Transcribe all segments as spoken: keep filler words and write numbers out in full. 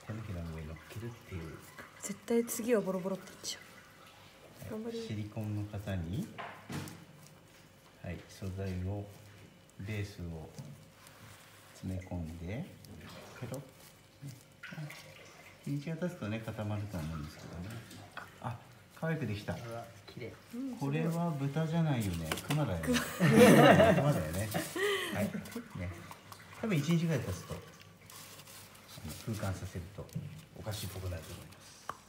手のひらの上に乗っけるっていう。 絶対次はボロボロっていっちゃう。頑張れ。 シリコンの型に、はい、素材をベースを詰め込んでペロッ、日にちが経つとね固まると思うんですけどね。あ、可愛くできた。 綺麗。 これは豚じゃないよね、熊だよね。熊だよね。はい。ね。多分一日ぐらい経つと空間させるとお菓子っぽくなると思います。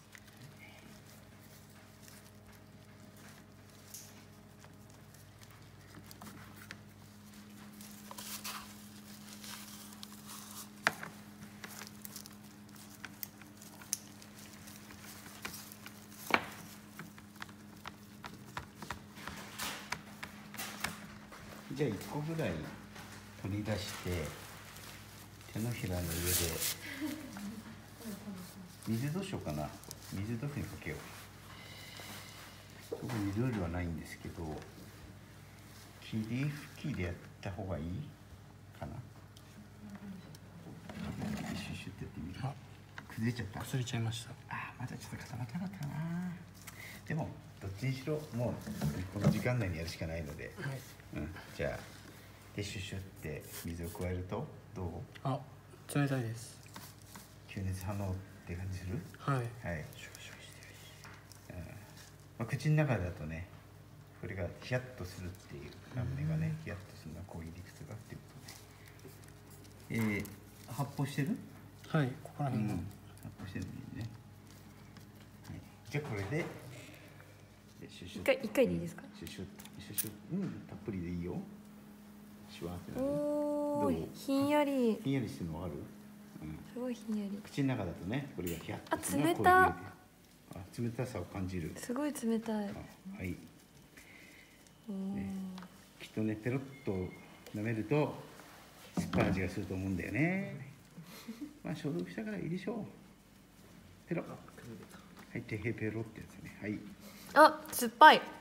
じゃあいっこぐらい取り出して手のひらの上で水どうしようかな。水どういうふうにかけよう。特にルールはないんですけど、霧吹きでやった方がいいかな。シュシュってやってみる。崩れちゃった。 崩れちゃいました。 あー、まだちょっと固まってなかったかな。でもどっちにしろもうこの時間内にやるしかないので、 はい、 うん、じゃあでシュシュって水を加えるとどう？ あ、冷たいです。 吸熱反応って感じする？ はい。 はい。うん、まあ、口の中だとね、これがヒヤッとするっていう、ラムネがね、ヒヤッとするのはこういう理屈がっていうことで。えー、発泡してる？ はい、ここら辺が、 うん、発泡してるのいいね。はい、じゃあこれで、でシュシュ一回一回でいいですか？ シュシュシュシュ、うん、たっぷりでいいよ。シュワーってなる。 おお、 どう？ ひんやり。 ひんやりしてるのわかる？うん、 すごいひんやり。 口の中だとね、これがヒヤッとするあ、冷た。 あ、冷たさを感じる。 すごい冷たい。 あ、はい。ね、きっとね、ペロッと舐めると酸っぱい味がすると思うんだよね。まあ消毒したからいいでしょう。ペロッ。はい、てへペロってやつね。はい。 あ、酸っぱい。